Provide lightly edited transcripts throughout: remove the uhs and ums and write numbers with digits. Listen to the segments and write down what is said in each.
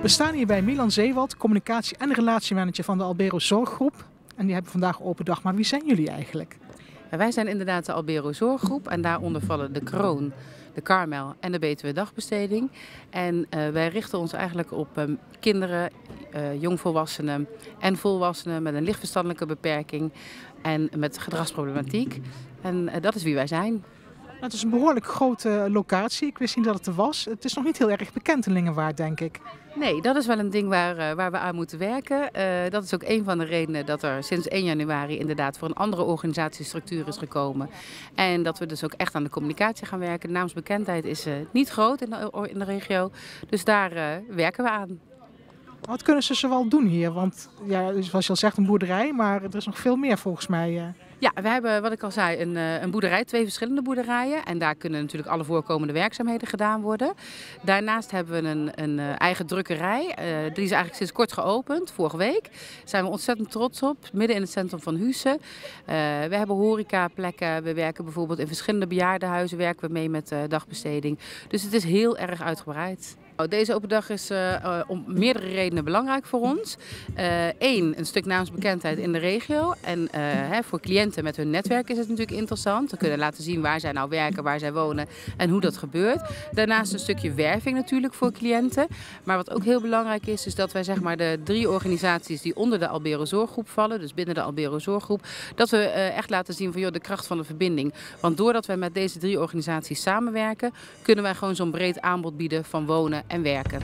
We staan hier bij Milan Zeewald, communicatie- en relatiemanager van de Albero Zorggroep. En die hebben vandaag open dag. Maar wie zijn jullie eigenlijk? Wij zijn inderdaad de Albero Zorggroep en daaronder vallen de Kroon, de Karmel en de BTW Dagbesteding. En wij richten ons eigenlijk op kinderen, jongvolwassenen en volwassenen met een lichtverstandelijke beperking en met gedragsproblematiek. En dat is wie wij zijn. Het is een behoorlijk grote locatie. Ik wist niet dat het er was. Het is nog niet heel erg bekend in Lingewaard, denk ik. Nee, dat is wel een ding waar we aan moeten werken. Dat is ook een van de redenen dat er sinds 1 januari inderdaad voor een andere organisatiestructuur is gekomen. En dat we dus ook echt aan de communicatie gaan werken. De naamsbekendheid is niet groot in de regio, dus daar werken we aan. Wat kunnen ze zoal doen hier? Want ja, zoals je al zegt, een boerderij, maar er is nog veel meer volgens mij. Ja, we hebben, wat ik al zei, een boerderij, 2 verschillende boerderijen. En daar kunnen natuurlijk alle voorkomende werkzaamheden gedaan worden. Daarnaast hebben we een eigen drukkerij. Die is eigenlijk sinds kort geopend, vorige week. Daar zijn we ontzettend trots op, midden in het centrum van Husse. We hebben horecaplekken. We werken bijvoorbeeld in verschillende bejaardenhuizen, werken we mee met dagbesteding. Dus het is heel erg uitgebreid. Deze open dag is om meerdere redenen belangrijk voor ons. Eén, een stuk naamsbekendheid in de regio. En voor cliënten met hun netwerk is het natuurlijk interessant. Ze kunnen laten zien waar zij nou werken, waar zij wonen en hoe dat gebeurt. Daarnaast een stukje werving natuurlijk voor cliënten. Maar wat ook heel belangrijk is dat wij zeg maar de 3 organisaties die onder de Albero Zorggroep vallen, dus binnen de Albero Zorggroep, dat we echt laten zien van de kracht van de verbinding. Want doordat wij met deze 3 organisaties samenwerken, kunnen wij gewoon zo'n breed aanbod bieden van wonen en werken.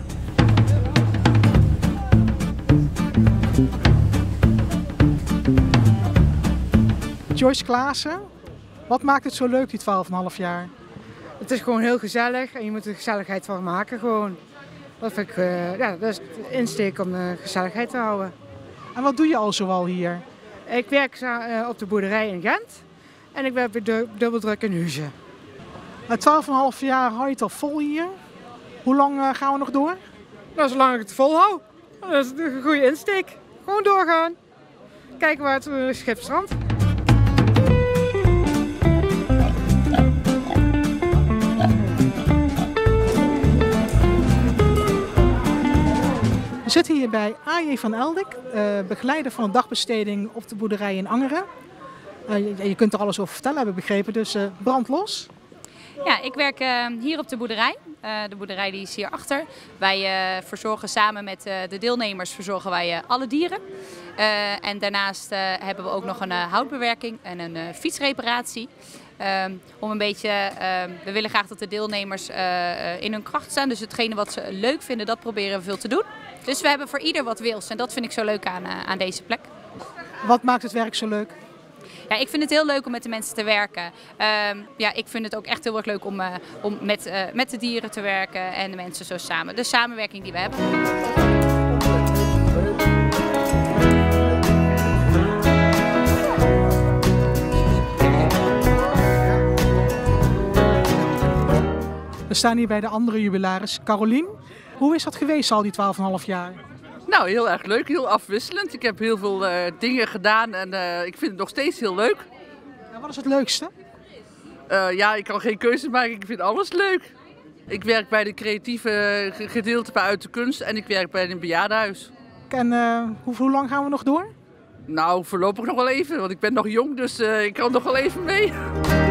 Joyce Klaassen, wat maakt het zo leuk die 12,5 jaar? Het is gewoon heel gezellig en je moet er gezelligheid van maken gewoon. Dat vind ik, dat is de insteek om de gezelligheid te houden. En wat doe je al zoal hier? Ik werk op de boerderij in Gent en ik werk bij Dubbeldruk in Husse. Na 12,5 jaar hou je het al vol hier. Hoe lang gaan we nog door? Nou, zolang ik het volhoud. Dat is een goede insteek. Gewoon doorgaan. Kijken waar het schip strandt. We zitten hier bij A.J. van Eldik, begeleider van de dagbesteding op de boerderij in Angeren. Je kunt er alles over vertellen, heb ik begrepen, dus brand los. Ja, ik werk hier op de boerderij. De boerderij die is hierachter. Wij verzorgen samen met de deelnemers verzorgen wij alle dieren. En daarnaast hebben we ook nog een houtbewerking en een fietsreparatie. Om een beetje, we willen graag dat de deelnemers in hun kracht staan. Dus hetgene wat ze leuk vinden, dat proberen we veel te doen. Dus we hebben voor ieder wat wils en dat vind ik zo leuk aan deze plek. Wat maakt het werk zo leuk? Ja, ik vind het heel leuk om met de mensen te werken. Ik vind het ook echt heel erg leuk om met de dieren te werken en de mensen zo samen. De samenwerking die we hebben. We staan hier bij de andere jubilaris, Carolien. Hoe is dat geweest al die 12,5 jaar? Nou, heel erg leuk, heel afwisselend. Ik heb heel veel dingen gedaan en ik vind het nog steeds heel leuk. En wat is het leukste? Ik kan geen keuze maken, ik vind alles leuk. Ik werk bij de creatieve gedeelte uit de kunst en ik werk bij een bejaardenhuis. En hoe lang gaan we nog door? Nou, voorlopig nog wel even, want ik ben nog jong, dus ik kan nog wel even mee.